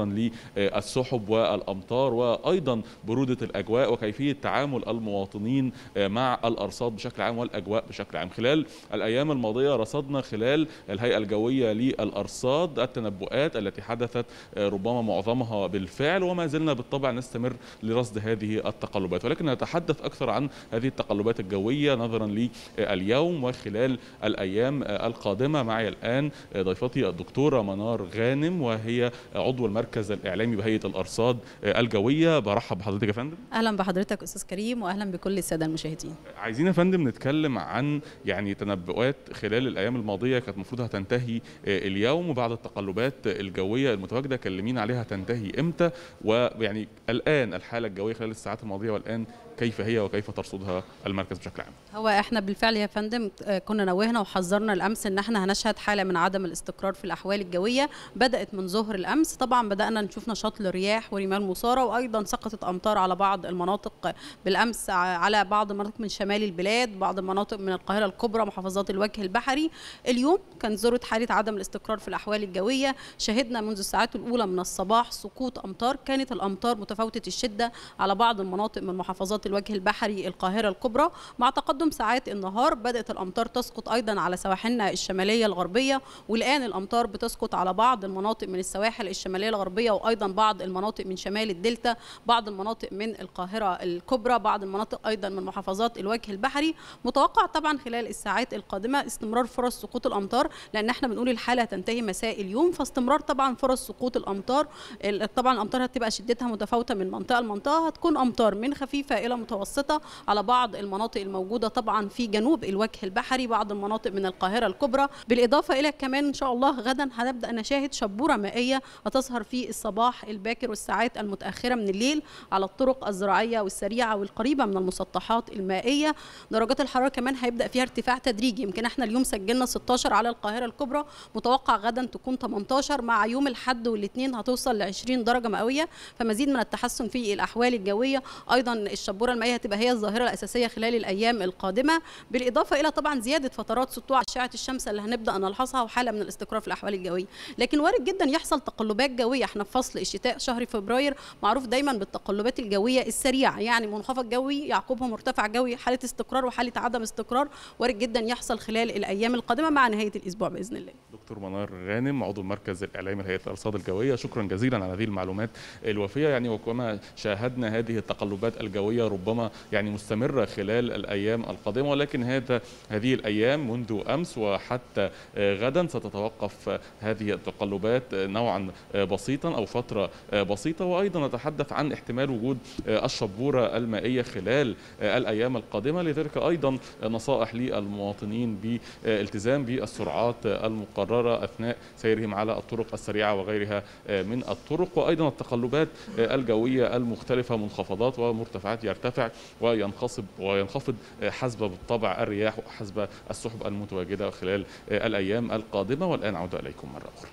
S9: للسحب والأمطار وأيضا برودة الأجواء وكيفية تعامل المواطنين مع الأرصاد بشكل عام والأجواء بشكل عام. خلال الأيام الماضية رصدنا خلال الهيئة الجوية للأرصاد التنبؤات التي حدثت، ربما معظمها بالفعل، وما زلنا بالطبع نستمر لرصد هذه التقلبات، ولكن نتحدث أكثر عن هذه التقلبات الجوية نظرا لليوم وخلال الأيام القادمة. معي الآن ضيفتي الدكتورة منار غانم، وهي عضو المركز الإعلامي بهيئة الأرصاد الجوية. برحب بحضرتك يا فندم.
S10: أهلا بحضرتك أستاذ كريم، وأهلا بكل السادة المشاهدين.
S9: عايزين يا فندم نتكلم عن يعني تنبؤات خلال الأيام الماضية كانت المفروض هتنتهي اليوم، وبعد التقلبات الجوية المتواجدة كلمينا عليها تنتهي إمتى، ويعني الآن الحالة الجوية خلال الساعات الماضية والآن كيف هي وكيف ترصدها المركز بشكل عام؟
S10: هو احنا بالفعل يا فندم كنا نوهنا وحذرنا الامس ان احنا هنشهد حاله من عدم الاستقرار في الاحوال الجويه، بدات من ظهر الامس. طبعا بدانا نشوف نشاط للرياح ورمال مثاره، وايضا سقطت امطار على بعض المناطق بالامس، على بعض المناطق من شمال البلاد، بعض المناطق من القاهره الكبرى، محافظات الوجه البحري. اليوم كان ذروه حاله عدم الاستقرار في الاحوال الجويه، شهدنا منذ الساعات الاولى من الصباح سقوط امطار، كانت الامطار متفاوته الشده على بعض المناطق من محافظات الوجه البحري القاهرة الكبرى. مع تقدم ساعات النهار بدأت الأمطار تسقط أيضا على سواحلنا الشمالية الغربية، والآن الأمطار بتسقط على بعض المناطق من السواحل الشمالية الغربية، وأيضا بعض المناطق من شمال الدلتا، بعض المناطق من القاهرة الكبرى، بعض المناطق أيضا من محافظات الوجه البحري. متوقع طبعا خلال الساعات القادمة استمرار فرص سقوط الأمطار، لأن احنا بنقول الحالة تنتهي مساء اليوم، فاستمرار طبعا فرص سقوط الأمطار. طبعا الأمطار هتبقى شدتها متفاوتة من منطقة لمنطقة، هتكون أمطار من خفيفة إلى متوسطة على بعض المناطق الموجودة طبعا في جنوب الوجه البحري، بعض المناطق من القاهرة الكبرى. بالإضافة إلى كمان إن شاء الله غدا هنبدأ نشاهد شبورة مائية هتظهر في الصباح الباكر والساعات المتأخرة من الليل على الطرق الزراعية والسريعة والقريبة من المسطحات المائية. درجات الحرارة كمان هيبدأ فيها ارتفاع تدريجي، يمكن احنا اليوم سجلنا ستاشر على القاهرة الكبرى، متوقع غدا تكون تمنتاشر، مع يوم الأحد والاثنين هتوصل ل عشرين درجة مئوية، فمزيد من التحسن في الأحوال الجوية. أيضا الشبورة المائية هتبقى هي الظاهرة الأساسية خلال الأيام القادمة، بالإضافة إلى طبعا زيادة فترات سطوع أشعة الشمس اللي هنبدأ نلحظها، وحالة من الاستقرار في الأحوال الجوية. لكن وارد جدا يحصل تقلبات جوية، احنا في فصل الشتاء شهر فبراير معروف دايما بالتقلبات الجوية السريعة، يعني منخفض جوي يعقبه مرتفع جوي، حالة استقرار وحالة عدم استقرار وارد جدا يحصل خلال الأيام القادمة مع نهاية الأسبوع بإذن الله.
S9: دكتور منار غانم، عضو المركز الإعلامي لهيئة الأرصاد الجوية، شكرا جزيلا على هذه المعلومات الوافية. يعني وكما شاهدنا هذه التقلبات الجوية ربما يعني مستمرة خلال الأيام القادمة، ولكن هذا هذه الأيام منذ أمس وحتى غدا ستتوقف هذه التقلبات نوعا بسيطا أو فترة بسيطة. وأيضا نتحدث عن احتمال وجود الشبورة المائية خلال الأيام القادمة، لذلك أيضا نصائح للمواطنين بالالتزام بالسرعات المقررة أثناء سيرهم على الطرق السريعة وغيرها من الطرق. وأيضا التقلبات الجوية المختلفة، منخفضات ومرتفعات يرتفع وينخفض وينخفض حسب بالطبع الرياح وحسب السحب المتواجدة خلال الأيام القادمة. والآن عودة إليكم مرة أخرى.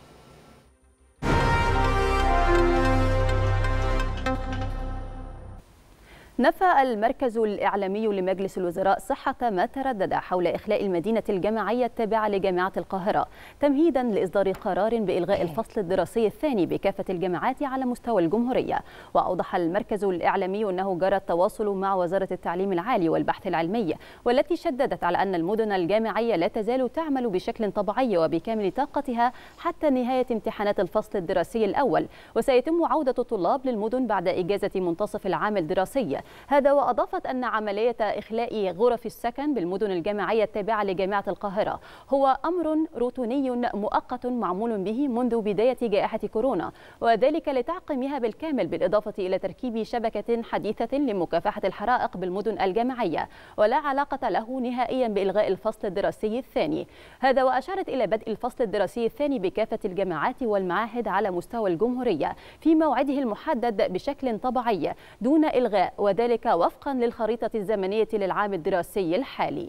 S1: نفى المركز الإعلامي لمجلس الوزراء صحة ما تردد حول إخلاء المدينة الجامعية التابعة لجامعة القاهرة تمهيدا لإصدار قرار بإلغاء الفصل الدراسي الثاني بكافة الجامعات على مستوى الجمهورية. وأوضح المركز الإعلامي أنه جرى التواصل مع وزارة التعليم العالي والبحث العلمي، والتي شددت على أن المدن الجامعية لا تزال تعمل بشكل طبيعي وبكامل طاقتها حتى نهاية امتحانات الفصل الدراسي الأول، وسيتم عودة الطلاب للمدن بعد إجازة منتصف العام الدراسي. هذا وأضافت أن عملية إخلاء غرف السكن بالمدن الجامعية التابعة لجامعة القاهرة هو أمر روتيني مؤقت معمول به منذ بداية جائحة كورونا، وذلك لتعقيمها بالكامل، بالإضافة إلى تركيب شبكة حديثة لمكافحة الحرائق بالمدن الجامعية، ولا علاقة له نهائيا بإلغاء الفصل الدراسي الثاني. هذا وأشارت إلى بدء الفصل الدراسي الثاني بكافة الجامعات والمعاهد على مستوى الجمهورية في موعده المحدد بشكل طبيعي دون إلغاء، وذلك وفقا للخريطة الزمنية للعام الدراسي الحالي.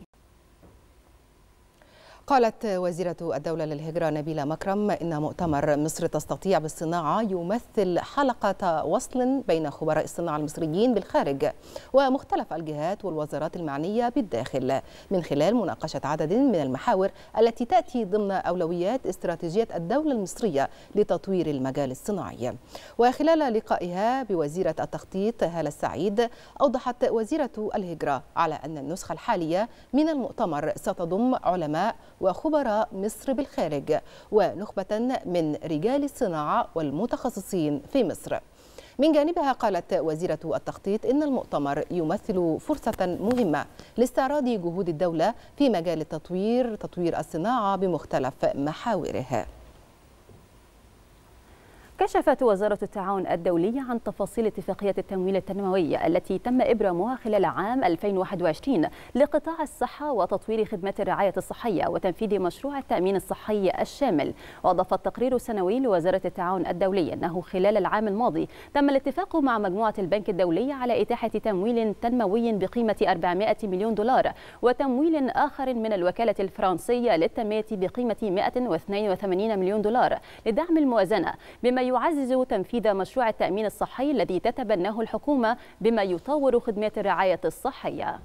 S2: قالت وزيرة الدولة للهجرة نبيلة مكرم إن مؤتمر مصر تستطيع بالصناعة يمثل حلقة وصل بين خبراء الصناعة المصريين بالخارج ومختلف الجهات والوزارات المعنية بالداخل، من خلال مناقشة عدد من المحاور التي تأتي ضمن أولويات استراتيجية الدولة المصرية لتطوير المجال الصناعي. وخلال لقائها بوزيرة التخطيط هالة السعيد، أوضحت وزيرة الهجرة على أن النسخة الحالية من المؤتمر ستضم علماء وخبراء مصر بالخارج ونخبة من رجال الصناعة والمتخصصين في مصر. من جانبها قالت وزيرة التخطيط إن المؤتمر يمثل فرصة مهمة لاستعراض جهود الدولة في مجال التطوير تطوير الصناعة بمختلف محاورها.
S1: كشفت وزارة التعاون الدولي عن تفاصيل اتفاقية التمويل التنموي التي تم إبرامها خلال عام ألفين وواحد وعشرين لقطاع الصحة وتطوير خدمات الرعاية الصحية وتنفيذ مشروع التأمين الصحي الشامل. وأضاف التقرير السنوي لوزارة التعاون الدولي أنه خلال العام الماضي تم الاتفاق مع مجموعة البنك الدولي على إتاحة تمويل تنموي بقيمة أربعمائة مليون دولار وتمويل آخر من الوكالة الفرنسية للتنمية بقيمة مائة واثنين وثمانين مليون دولار لدعم الموازنة، بما يعزز تنفيذ مشروع التأمين الصحي الذي تتبناه الحكومة بما يطور خدمات الرعاية الصحية.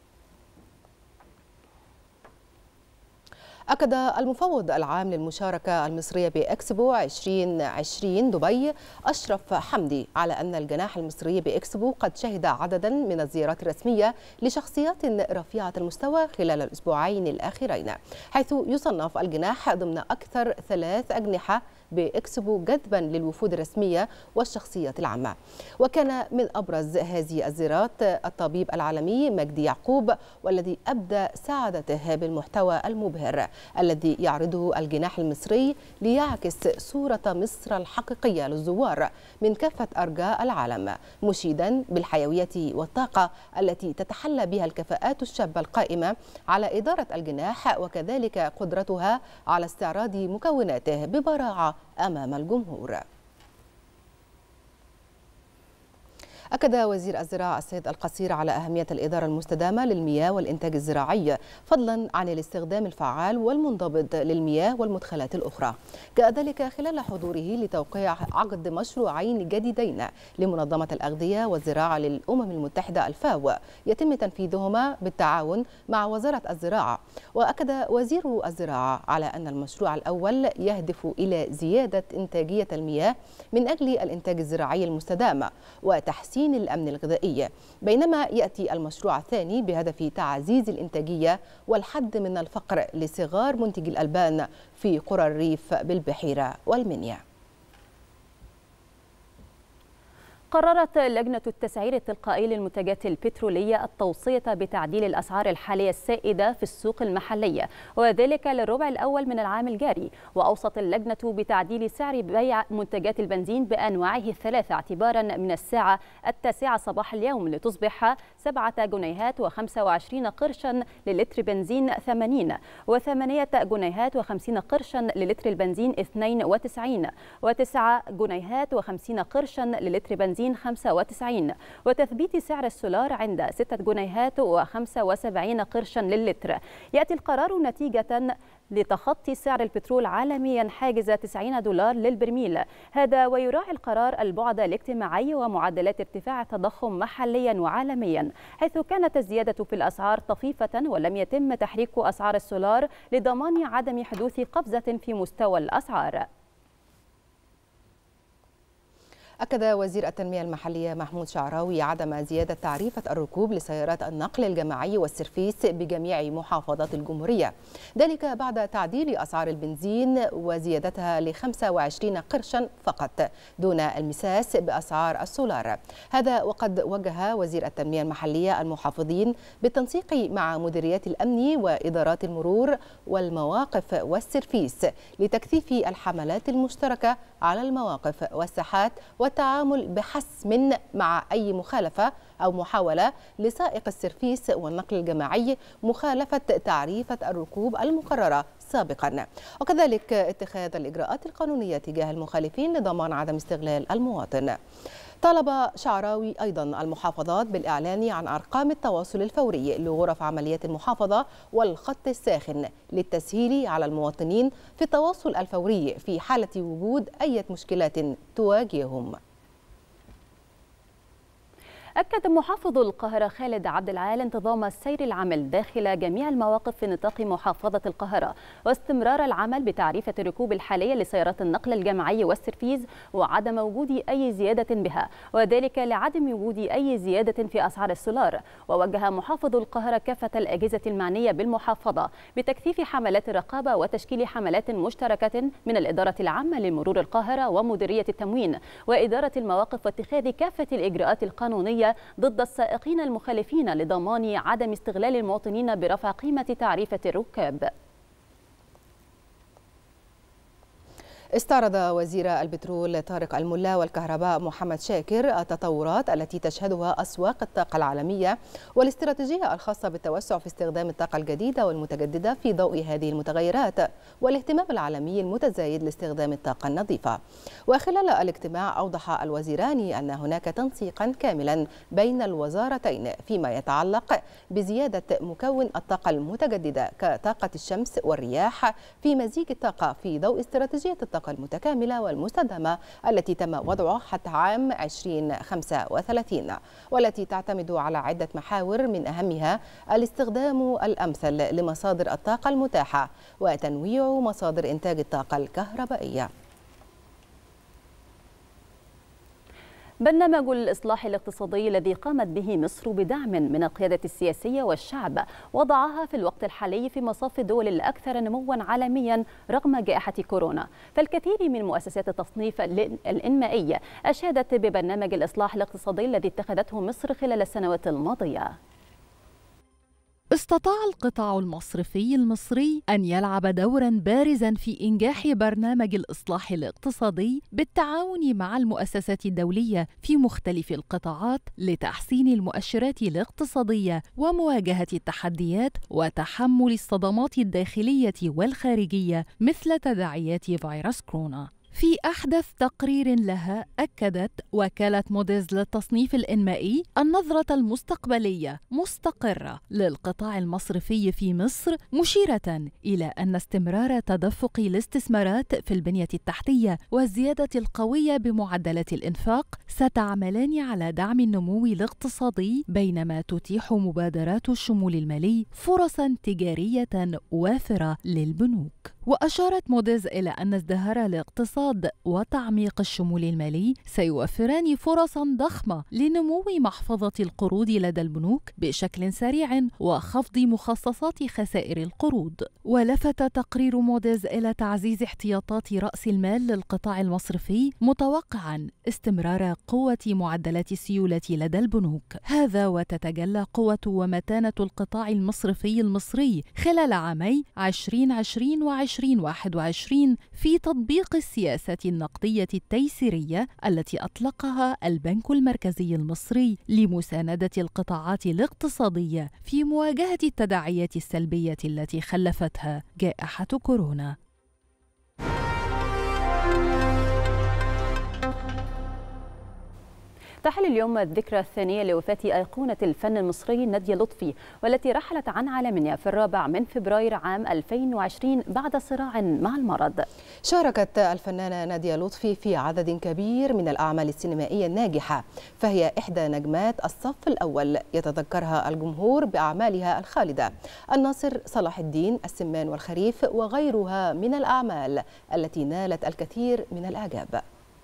S2: أكد المفوض العام للمشاركة المصرية بإكسبو ألفين وعشرين دبي أشرف حمدي على أن الجناح المصري بإكسبو قد شهد عددا من الزيارات الرسمية لشخصيات رفيعة المستوى خلال الأسبوعين الأخيرين، حيث يصنف الجناح ضمن أكثر ثلاث أجنحة بإكسبو جذبا للوفود الرسمية والشخصيات العامة. وكان من أبرز هذه الزيارات الطبيب العالمي مجدي يعقوب، والذي أبدى سعادته بالمحتوى المبهر الذي يعرضه الجناح المصري ليعكس صورة مصر الحقيقية للزوار من كافة أرجاء العالم، مشيدا بالحيوية والطاقة التي تتحلى بها الكفاءات الشابة القائمة على إدارة الجناح، وكذلك قدرتها على استعراض مكوناته ببراعة أمام الجمهور. أكد وزير الزراعة السيد القصير على أهمية الإدارة المستدامة للمياه والإنتاج الزراعي، فضلا عن الاستخدام الفعال والمنضبط للمياه والمدخلات الأخرى. جاء ذلك خلال حضوره لتوقيع عقد مشروعين جديدين لمنظمة الأغذية والزراعة للأمم المتحدة الفاو يتم تنفيذهما بالتعاون مع وزارة الزراعة. وأكد وزير الزراعة على أن المشروع الأول يهدف إلى زيادة إنتاجية المياه من أجل الإنتاج الزراعي المستدام وتحسين الأمن الغذائي، بينما يأتي المشروع الثاني بهدف تعزيز الإنتاجية والحد من الفقر لصغار منتجي الألبان في قرى الريف بالبحيرة والمنيا.
S1: قررت لجنة التسعير التلقائي للمنتجات البترولية التوصية بتعديل الأسعار الحالية السائدة في السوق المحلية، وذلك للربع الأول من العام الجاري. وأوصت اللجنة بتعديل سعر بيع منتجات البنزين بأنواعه الثلاثة اعتبارا من الساعة التاسعة صباح اليوم لتصبح سبعة جنيهات وخمسة وعشرين قرشا للتر بنزين ثمانين، وثمانية جنيهات وخمسين قرشا للتر البنزين اثنين وتسعين، وتسعة جنيهات وخمسين قرشا للتر بنزين خمسة وتسعين، وتثبيت سعر السولار عند ستة جنيهات وخمسة وسبعين قرشا للتر. يأتي القرار نتيجة لتخطي سعر البترول عالميا حاجز تسعين دولار للبرميل. هذا ويراعي القرار البعد الاجتماعي ومعدلات ارتفاع التضخم محليا وعالميا، حيث كانت الزيادة في الأسعار طفيفة ولم يتم تحريك أسعار السولار لضمان عدم حدوث قفزة في مستوى الأسعار.
S2: أكد وزير التنمية المحلية محمود شعراوي عدم زيادة تعريفة الركوب لسيارات النقل الجماعي والسيرفيس بجميع محافظات الجمهورية، ذلك بعد تعديل أسعار البنزين وزيادتها ل خمسة وعشرين قرشا فقط دون المساس بأسعار السولار. هذا وقد وجه وزير التنمية المحلية المحافظين بالتنسيق مع مديريات الأمن وإدارات المرور والمواقف والسيرفيس لتكثيف الحملات المشتركة على المواقف والساحات والتعامل بحسم مع أي مخالفة أو محاولة لسائق السيرفيس والنقل الجماعي مخالفة تعريفة الركوب المقررة سابقا، وكذلك اتخاذ الإجراءات القانونية تجاه المخالفين لضمان عدم استغلال المواطن. طالب شعراوي أيضا المحافظات بالإعلان عن أرقام التواصل الفوري لغرف عمليات المحافظة والخط الساخن للتسهيل على المواطنين في التواصل الفوري في حالة وجود أي مشكلات تواجههم.
S1: أكد محافظ القاهرة خالد عبد العال انتظام سير العمل داخل جميع المواقف في نطاق محافظة القاهرة، واستمرار العمل بتعريفة الركوب الحالية لسيارات النقل الجماعي والسيرفيز وعدم وجود أي زيادة بها، وذلك لعدم وجود أي زيادة في أسعار السولار. ووجه محافظ القاهرة كافة الأجهزة المعنية بالمحافظة بتكثيف حملات الرقابة وتشكيل حملات مشتركة من الإدارة العامة لمرور القاهرة ومديرية التموين وإدارة المواقف واتخاذ كافة الإجراءات القانونية ضد السائقين المخالفين لضمان عدم استغلال المواطنين برفع قيمة تعريفة الركاب.
S2: استعرض وزير البترول طارق الملا والكهرباء محمد شاكر التطورات التي تشهدها أسواق الطاقة العالمية والاستراتيجية الخاصة بالتوسع في استخدام الطاقة الجديدة والمتجددة في ضوء هذه المتغيرات والاهتمام العالمي المتزايد لاستخدام الطاقة النظيفة. وخلال الاجتماع أوضح الوزيران أن هناك تنسيقا كاملا بين الوزارتين فيما يتعلق بزيادة مكون الطاقة المتجددة كطاقة الشمس والرياح في مزيج الطاقة في ضوء استراتيجية الطاقة المتكاملة والمستدامة التي تم وضعها حتى عام ألفين وخمسة وثلاثين، والتي تعتمد على عدة محاور من أهمها الاستخدام الأمثل لمصادر الطاقة المتاحة وتنويع مصادر إنتاج الطاقة الكهربائية.
S1: برنامج الإصلاح الاقتصادي الذي قامت به مصر بدعم من القيادة السياسية والشعب وضعها في الوقت الحالي في مصاف الدول الأكثر نمواً عالمياً رغم جائحة كورونا، فالكثير من مؤسسات التصنيف الإنمائي أشادت ببرنامج الإصلاح الاقتصادي الذي اتخذته مصر خلال السنوات الماضية.
S11: استطاع القطاع المصرفي المصري أن يلعب دورا بارزا في إنجاح برنامج الإصلاح الاقتصادي بالتعاون مع المؤسسات الدولية في مختلف القطاعات لتحسين المؤشرات الاقتصادية ومواجهة التحديات وتحمل الصدمات الداخلية والخارجية مثل تداعيات فيروس كورونا. في أحدث تقرير لها أكدت وكالة موديز للتصنيف الإنمائي النظرة المستقبلية مستقرة للقطاع المصرفي في مصر، مشيرة إلى أن استمرار تدفق الاستثمارات في البنية التحتية والزيادة القوية بمعدلات الإنفاق ستعملان على دعم النمو الاقتصادي، بينما تتيح مبادرات الشمول المالي فرصاً تجارية وافرة للبنوك. وأشارت موديز إلى أن ازدهار الاقتصاد وتعميق الشمول المالي سيوفران فرصاً ضخمة لنمو محفظة القروض لدى البنوك بشكل سريع وخفض مخصصات خسائر القروض. ولفت تقرير موديز إلى تعزيز احتياطات رأس المال للقطاع المصرفي، متوقعاً استمرار قوة معدلات السيولة لدى البنوك. هذا وتتجلى قوة ومتانة القطاع المصرفي المصري خلال عامي عشرين عشرين وعشرين واحد وعشرين في تطبيق السياسة النقدية التيسيرية التي أطلقها البنك المركزي المصري لمساندة القطاعات الاقتصادية في مواجهة التداعيات السلبية التي خلفتها جائحة كورونا.
S1: تحتفل اليوم الذكرى الثانية لوفاة أيقونة الفن المصري نادية لطفي، والتي رحلت عن عالمنا في الرابع من فبراير عام ألفين وعشرين بعد صراع مع المرض.
S2: شاركت الفنانة نادية لطفي في عدد كبير من الأعمال السينمائية الناجحة، فهي إحدى نجمات الصف الأول يتذكرها الجمهور بأعمالها الخالدة: الناصر، صلاح الدين، السمان والخريف، وغيرها من الأعمال التي نالت الكثير من الإعجاب.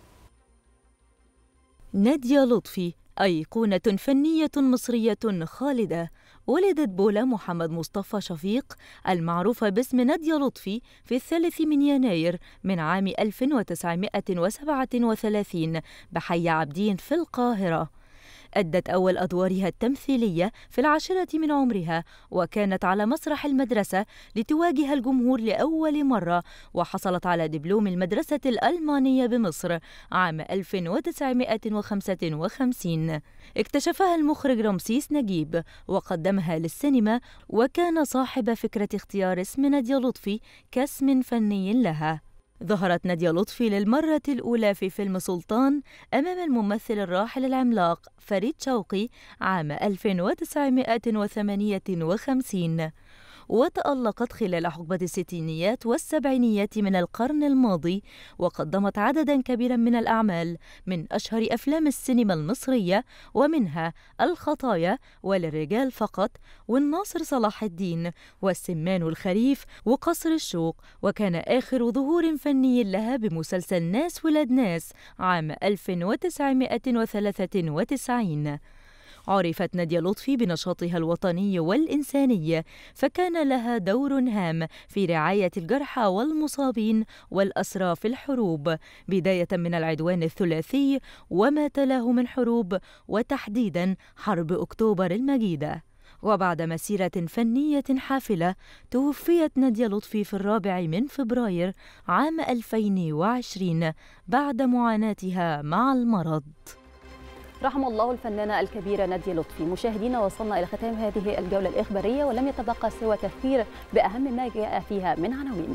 S7: نادية لطفي أيقونة فنية مصرية خالدة. ولدت بولا محمد مصطفى شفيق المعروفة باسم نادية لطفي في الثالث من يناير من عام ألف وتسعمائة وسبعة وثلاثين بحي عابدين في القاهرة. أدت أول أدوارها التمثيلية في العاشرة من عمرها، وكانت على مسرح المدرسة لتواجه الجمهور لأول مرة، وحصلت على دبلوم المدرسة الألمانية بمصر عام ألف وتسعمائة وخمسة وخمسين. اكتشفها المخرج رمسيس نجيب وقدمها للسينما، وكان صاحب فكرة اختيار اسم نادية لطفي كاسم فني لها. ظهرت نادية لطفي للمرة الأولى في فيلم سلطان أمام الممثل الراحل العملاق فريد شوقي عام ألف وتسعمائة وثمانية وخمسين، وتألقت خلال حقبة الستينيات والسبعينيات من القرن الماضي، وقدمت عددا كبيرا من الأعمال من أشهر أفلام السينما المصرية، ومنها الخطايا، وللرجال فقط، والناصر صلاح الدين، والسمان والخريف، وقصر الشوق. وكان آخر ظهور فني لها بمسلسل ناس ولاد ناس عام ألف وتسعمائة وثلاثة وتسعين. عرفت نادية لطفي بنشاطها الوطني والإنساني، فكان لها دور هام في رعاية الجرحى والمصابين والأسرى في الحروب، بداية من العدوان الثلاثي وما تلاه من حروب، وتحديدا حرب أكتوبر المجيدة. وبعد مسيرة فنية حافلة، توفيت نادية لطفي في الرابع من فبراير عام ألفين وعشرين بعد معاناتها مع المرض.
S1: رحم الله الفنانة الكبيرة نادية لطفي. مشاهدينا، وصلنا إلى ختام هذه الجولة الإخبارية، ولم يتبقى سوى تذكير بأهم ما جاء فيها من عناوين.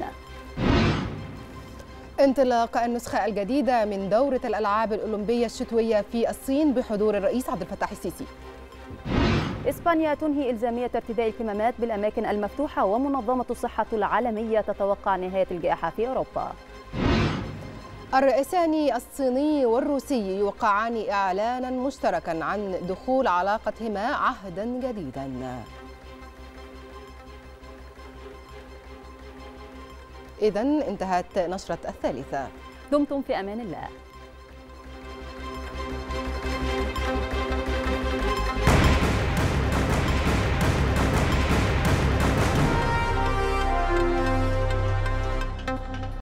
S2: انطلاق النسخة الجديدة من دورة الألعاب الأولمبية الشتوية في الصين بحضور الرئيس عبد الفتاح السيسي.
S1: إسبانيا تنهي إلزامية ارتداء الكمامات بالأماكن المفتوحة، ومنظمة الصحة العالمية تتوقع نهاية الجائحة في أوروبا.
S2: الرئيسان الصيني والروسي يوقعان إعلانا مشتركا عن دخول علاقتهما عهدا جديدا. إذن انتهت نشرة الثالثة.
S1: دمتم في أمان الله.